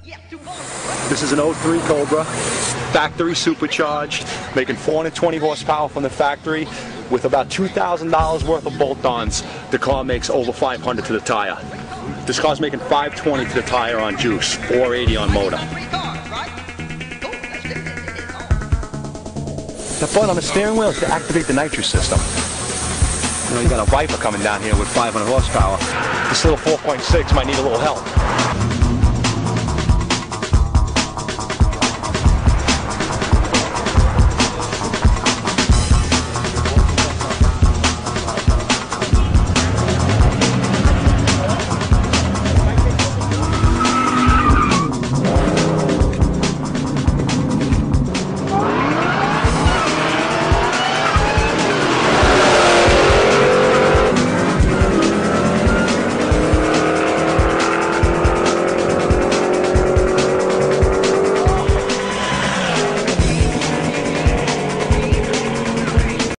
This is an '03 Cobra, factory supercharged, making 420 horsepower from the factory with about $2,000 worth of bolt-ons. The car makes over 500 to the tire. This car's making 520 to the tire on juice, 480 on motor. The button on the steering wheel is to activate the nitrous system. You know, you got a Viper coming down here with 500 horsepower. This little 4.6 might need a little help.